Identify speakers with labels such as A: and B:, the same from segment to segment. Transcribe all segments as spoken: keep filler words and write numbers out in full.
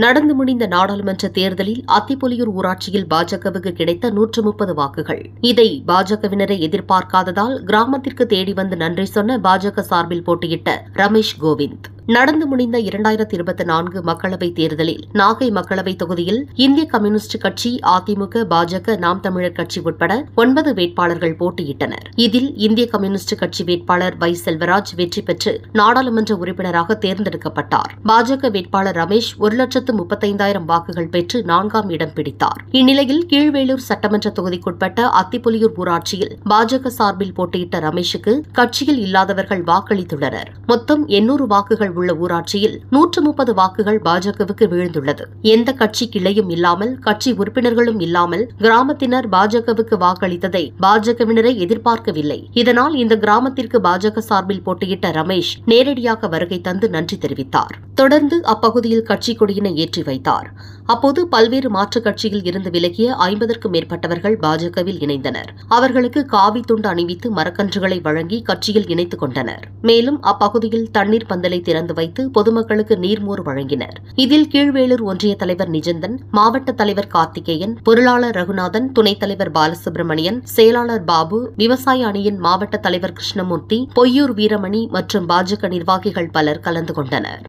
A: நடந்து முடிந்த நாடாளுமன்ற தேர்தலில் அத்திப்பொலியூர் ஊராட்சியில் பாஜகவுக்கு கிடைத்த நூற்று முப்பது வாக்குகள். இதை பாஜகவினரை எதிர்பார்க்காததால் கிராமத்திற்கு தேடி வந்து நன்றி சொன்ன பாஜக சார்பில் போட்டியிட்ட ரமேஷ் கோவிந்த். நடந்து முடிந்த இரண்டாயிரத்தி இருபத்தி நான்கு மக்களவைத் தேர்தலில் நாகை மக்களவைத் தொகுதியில் இந்திய கம்யூனிஸ்ட் கட்சி, அதிமுக, பாஜக, நாம் தமிழர் கட்சி உட்பட ஒன்பது வேட்பாளர்கள் போட்டியிட்டனர். இதில் இந்திய கம்யூனிஸ்ட் கட்சி வேட்பாளர் வை செல்வராஜ் வெற்றி பெற்று நாடாளுமன்ற உறுப்பினராக தேர்ந்தெடுக்கப்பட்டார். பாஜக வேட்பாளர் ரமேஷ் ஒரு லட்சத்து முப்பத்தைந்தாயிரம் வாக்குகள் பெற்று நான்காம் இடம் பிடித்தார். இந்நிலையில் கீழ்வேளூர் சட்டமன்ற தொகுதிக்குட்பட்ட அத்திப்பொலியூர் ஊராட்சியில் பாஜக சார்பில் போட்டியிட்ட ரமேஷுக்கு கட்சியில் இல்லாதவர்கள் வாக்களித்துள்ளனர். மொத்தம் எண்ணூறு வாக்குகள் உள்ள ஊராட்சியில் நூற்று முப்பது வாக்குகள் பாஜகவுக்கு வீழ்ந்துள்ளது. எந்த கட்சி கிளையும் இல்லாமல், கட்சி உறுப்பினர்களும் இல்லாமல் கிராமத்தினர் பாஜகவுக்கு வாக்களித்ததை பாஜகவினரை எதிர்பார்க்கவில்லை. இதனால் இந்த கிராமத்திற்கு பாஜக சார்பில் போட்டியிட்ட ரமேஷ் நேரடியாக வருகை தந்து நன்றி தெரிவித்தார். தொடர்ந்து அப்பகுதியில் கட்சி கொடியினை ஏற்றி வைத்தார். அப்போது பல்வேறு மாற்றுக் கட்சியில் இருந்து விலகிய ஐம்பதற்கும் மேற்பட்டவர்கள் பாஜகவில் இணைந்தனர். அவர்களுக்கு காவி துண்டு அணிவித்து மரக்கன்றுகளை வழங்கி கட்சியில் இணைத்துக் கொண்டனர். மேலும் அப்பகுதியில் தண்ணீர் பந்தலை திறந்து வைத்து பொதுமக்களுக்கு நீர்மோர் வழங்கினர். இதில் கீழ்வேளூர் ஒன்றிய தலைவர் நிஜந்தன், மாவட்ட தலைவர் கார்த்திகேயன், பொருளாளர் ரகுநாதன், துணைத் தலைவர் பாலசுப்ரமணியன், செயலாளர் பாபு, விவசாய அணியின் மாவட்ட தலைவர் கிருஷ்ணமூர்த்தி, பொய்யூர் வீரமணி மற்றும் பாஜக நிர்வாகிகள் பலர் கலந்து கொண்டனர்.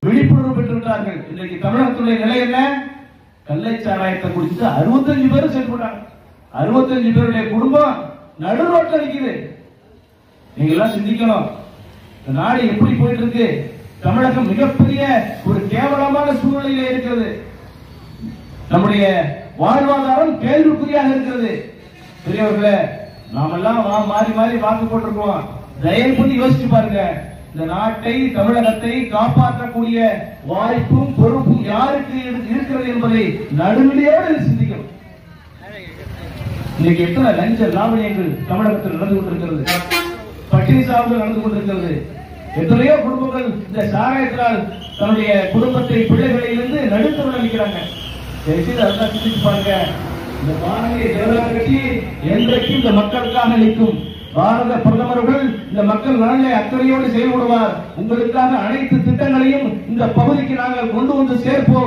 B: கள்ளச்சாராயத்தை குடிச்சு அறுபத்தஞ்சு பேர் செயல்படுறாங்க. அறுபத்தஞ்சு பேருடைய குடும்பம் நடு ரோட்ல நிக்குது. நீங்க எல்லாம் சிந்திக்கணும், இந்த நாடு எப்படி போயிட்டு இருக்கு. தமிழகம் மிகப்பெரிய ஒரு கேவலமான சூழ்நிலையில இருக்கிறது. நம்முடைய வாழ்வாதாரம் கேள்விக்குறியாக இருக்கிறது. பெரியவர்களே, நாமெல்லாம் மாறி மாறி வாக்கு போட்டிருக்கோம். தயவு பண்ணி யோசிச்சு பாருங்க. இந்த நாட்டை, தமிழகத்தை காப்பாற்றக்கூடிய வாய்ப்பும் பொறுப்பும் யாருக்கு இருக்கிறது என்பதை நடுநிலையோடு சிந்திக்கணும். இன்னைக்கு எத்தனை லஞ்ச லாவணியங்கள் தமிழகத்தில் நடந்து கொண்டிருக்கிறது, பட்டினி சாவுகள் நடந்து கொண்டிருக்கிறது. எத்தனையோ குடும்பங்கள் இந்த சாராயத்தினால் தன்னுடைய குடும்பத்தை, பிள்ளைகளிலிருந்து நடுத்தர நிற்கிறாங்க. அதெல்லாம் சிந்திச்சு பாருங்க. இந்த பாரதிய ஜனதா கட்சி என்றைக்கும் இந்த மக்களுக்காக நிற்கும். பாரத பிரதமர்கள் இந்த மக்கள் நலனை அக்கறையோடு செயல்படுவார். உங்களுக்காக அனைத்து திட்டங்களையும் இந்த பகுதிக்கு நாங்கள் கொண்டு வந்து சேர்ப்போம்.